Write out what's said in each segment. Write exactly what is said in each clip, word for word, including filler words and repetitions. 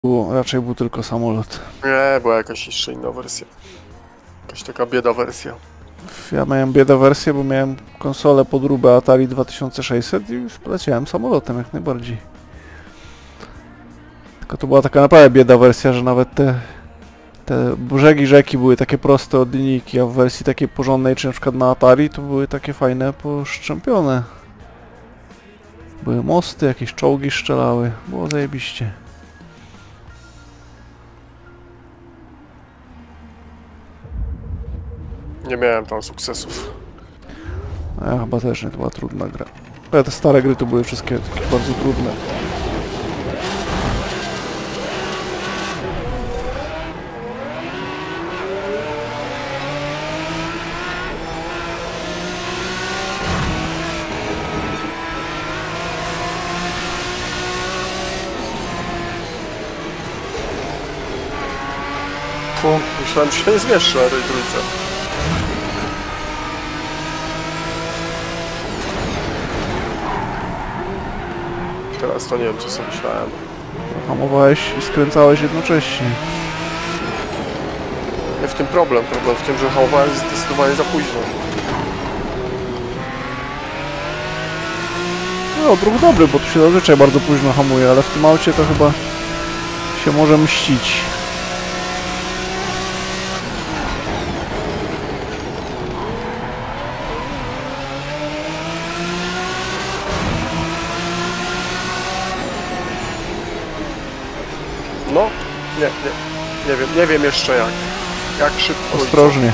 Było, raczej był tylko samolot. Nie, była jakaś jeszcze inna wersja. Jakaś taka bieda wersja. Ja miałem biedę wersję, bo miałem konsolę podróbę Atari dwa tysiące sześćset i już poleciałem samolotem jak najbardziej. Tylko to była taka naprawdę bieda wersja, że nawet te, te brzegi rzeki były takie proste od linijki, a w wersji takiej porządnej, czy na przykład na Atari, to były takie fajne, poszczępione. Były mosty, jakieś czołgi strzelały, było zajebiście. Nie miałem tam sukcesów. A ja chyba też nie, to była trudna gra. Ale te stare gry to były wszystkie takie bardzo trudne. Fu, myślałem, że się nie zmieszczę na tej trójce. Teraz to nie wiem, co sobie myślałem. Hamowałeś i skręcałeś jednocześnie. Nie w tym problem. Problem w tym, że hamowałem zdecydowanie za późno. No, odruch dobry, bo tu się zazwyczaj bardzo późno hamuje, ale w tym aucie to chyba się może mścić. No, nie, nie, nie wiem, nie wiem jeszcze jak. Jak szybko. Ostrożnie.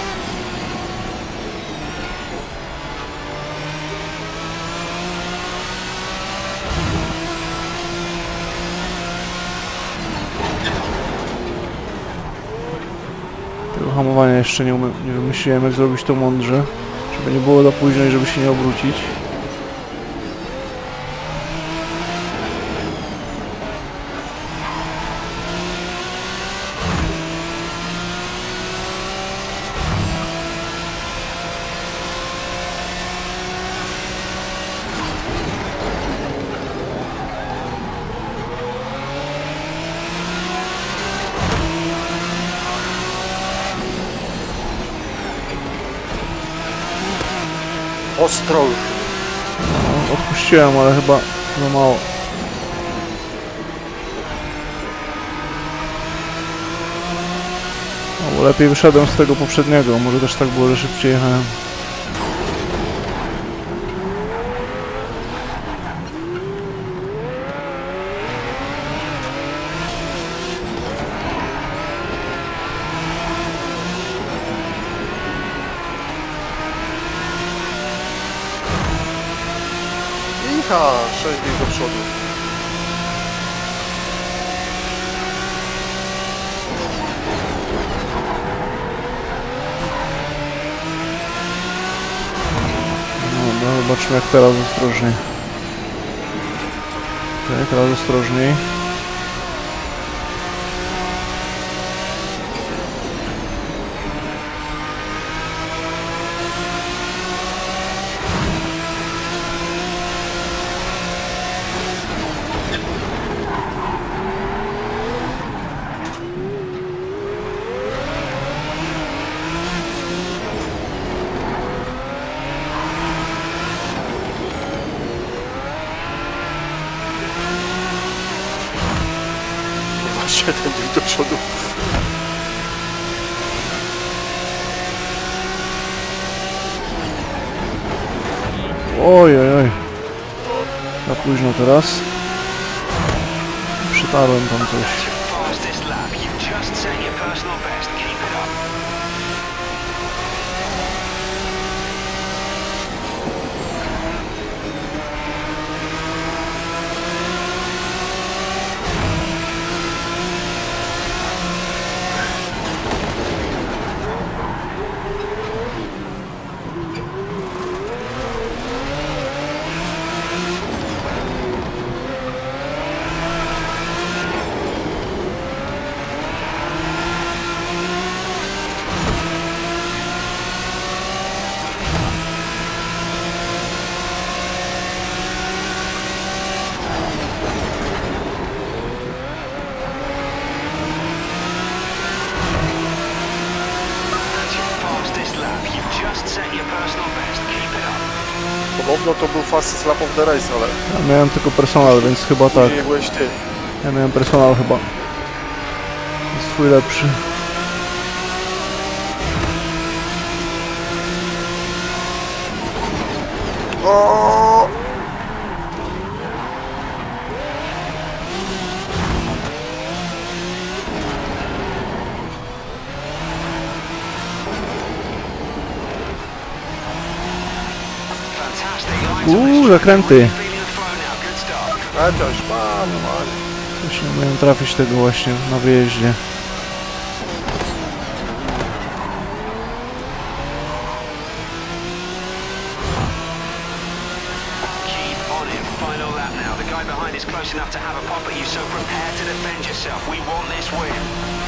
Tego hamowania jeszcze nie, umie, nie wymyśliłem, jak zrobić to mądrze, żeby nie było za późno i żeby się nie obrócić. Ostro już. No, odpuściłem, ale chyba za mało. No, bo lepiej wyszedłem z tego poprzedniego, może też tak było, że szybciej jechałem. Icha, sześć dni do przodu. No, no zobaczmy, jak teraz ostrożniej. Okej, teraz ostrożniej. siedem dni do przodu. Oj, oj, oj. Za późno teraz. Przytarłem tam coś. Podobno to był fastest lap of the race, ale Ja miałem tylko personal, więc chyba tak. nie byłeś ty. Ja miałem personal chyba. Swój lepszy. O! Uuu, zakręty. Ale też, mam, mam. Też nie miałem trafić tego właśnie na wyjeździe. Keep on it. Final lap now. The guy behind is close enough to have a pop at you, so prepare to defend yourself. We want this win.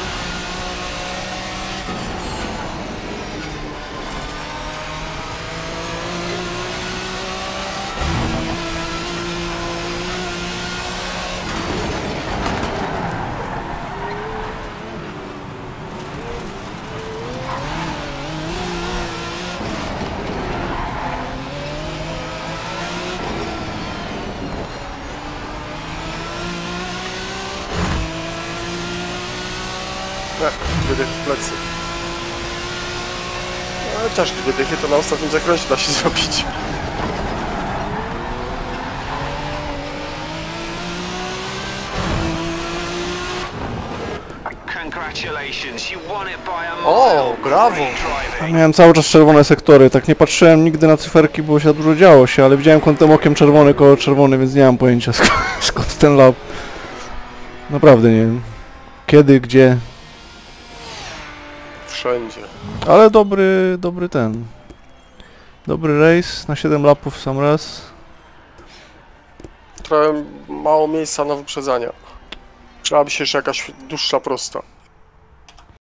Nie, wydech w plecy. Ale też wydechy to na ostatnim zakręcie da się zrobić. Congratulations, you won it by a O, mile. brawo. Great Ja driving. miałem cały czas czerwone sektory, tak nie patrzyłem nigdy na cyferki, bo się dużo działo się, ale widziałem kątem okiem czerwony koło czerwony, więc nie mam pojęcia skąd, skąd ten lap. Naprawdę nie wiem. Kiedy, gdzie. Wszędzie. Ale dobry, dobry ten. Dobry race, na siedem lapów sam raz. Trochę mało miejsca na wyprzedzania. Trzeba by się jeszcze jakaś dłuższa prosta.